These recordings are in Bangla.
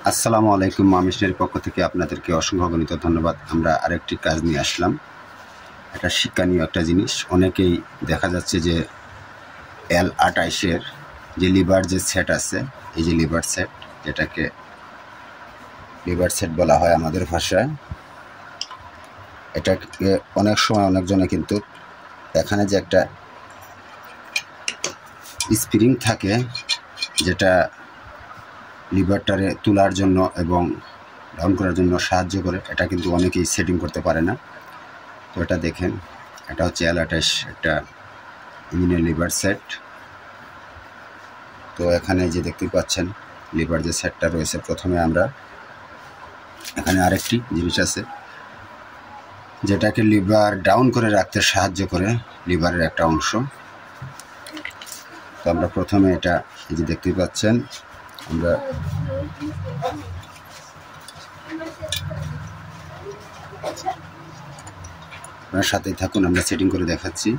আসসালামু আলাইকুম। মামিশনের পক্ষ থেকে আপনাদেরকে অসংখ্য গণিত ধন্যবাদ। আমরা আরেকটি কাজ নিয়ে আসলাম, এটা শিক্ষণীয় একটা জিনিস। অনেকেই দেখা যাচ্ছে যে L28-এর যে লিভার যে সেট আছে, এই যে লিভার সেট, যেটাকে লিভার সেট বলা হয় আমাদের ভাষায়, এটাকে অনেক সময় অনেকজনে কিন্তু এখানে যে একটা স্প্রিং থাকে যেটা লিভারটারে তোলার জন্য এবং ডাউন করার জন্য সাহায্য করে, এটা কিন্তু অনেকেই সেটিং করতে পারে না। তো এটা দেখেন, এটা হচ্ছে L28 একটা ইঞ্জিনের লিভার সেট। তো এখানে যে দেখতে পাচ্ছেন লিভার যে সেটটা রয়েছে, প্রথমে আমরা এখানে আরেকটি জিনিস আছে যেটাকে লিভার ডাউন করে রাখতে সাহায্য করে, লিভারের একটা অংশ। তো আমরা প্রথমে এটা এই যে দেখতে পাচ্ছেন, আমরা আপনার সাথেই থাকুন, আমরা সেটিং করে দেখাচ্ছি।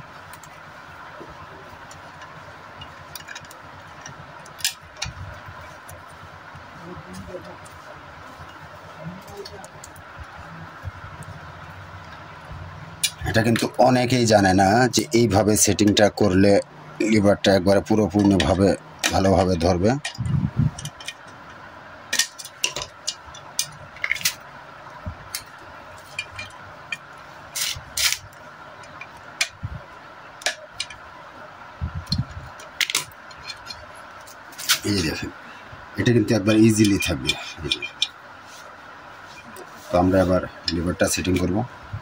এটা কিন্তু অনেকেই জানে না যে এইভাবে সেটিংটা করলে লিভারটা একবারে পুরোপূর্ণভাবে ভালোভাবে ধরবে। এই যে দেখেন, এটা কিন্তু একবার ইজিলি থাকবে। তো আমরা এবার লিভারটা সেটিং করব।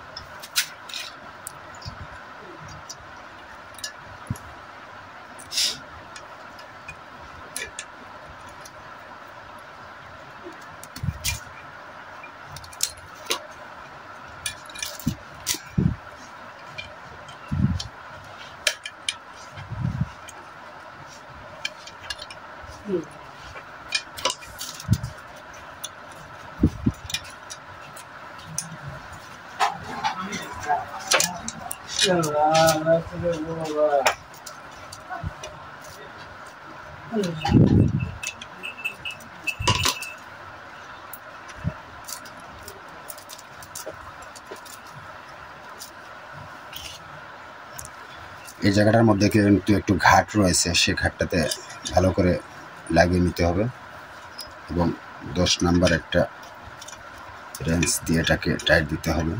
এই জায়গাটার মধ্যে কিন্তু একটু ঘাট রয়েছে, সে ঘাটটাতে ভালো করে লাগিয়ে নিতে হবে এবং 10 নাম্বার একটা রেঞ্জ দিয়ে এটাকে টাইট দিতে হবে।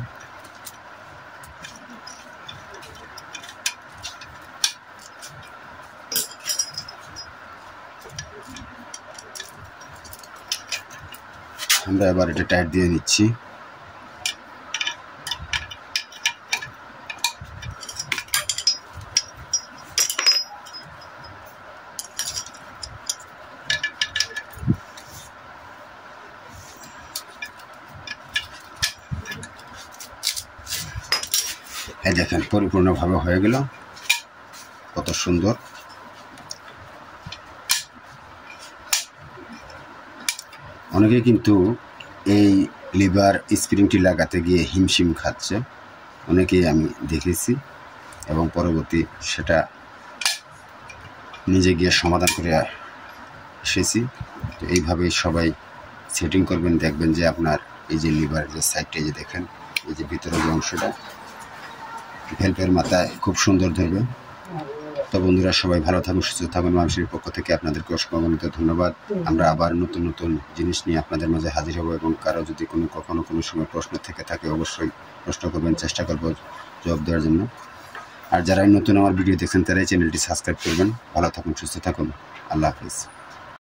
আমরা এবার এটা টাইট দিয়ে নিচ্ছি। এই দেখেন, পরিপূর্ণভাবে হয়ে গেল, কত সুন্দর। অনেকে কিন্তু এই লিভার স্প্রিংটি লাগাতে গিয়ে হিমশিম খাচ্ছে, অনেকেই আমি দেখেছি এবং পরবর্তী সেটা নিজে গিয়ে সমাধান করে এসেছি। তো এইভাবেই সবাই সেটিং করবেন, দেখবেন যে আপনার এই যে লিভার যে সাইডটা, যে দেখেন এই যে ভিতরের যে অংশটা ভেলভের মাথায় খুব সুন্দর ধরবে। তো বন্ধুরা, সবাই ভালো থাকুন, সুস্থ থাকুন। মানুষের পক্ষ থেকে আপনাদেরকে অসংখ্য ধন্যবাদ। আমরা আবার নতুন নতুন জিনিস নিয়ে আপনাদের মাঝে হাজির হব এবং কারো যদি কখনো কোনো সময় প্রশ্ন থেকে থাকে, অবশ্যই প্রশ্ন করবেন, চেষ্টা করব জবাব দেওয়ার জন্য। আর যারাই নতুন আমার ভিডিও দেখছেন তারাই চ্যানেলটি সাবস্ক্রাইব করবেন। ভালো থাকুন, সুস্থ থাকুন, আল্লাহ হাফিজ।